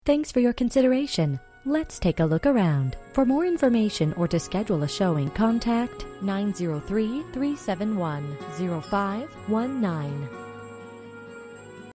Thanks for your consideration. Let's take a look around. For more information or to schedule a showing, contact 903-371-0519.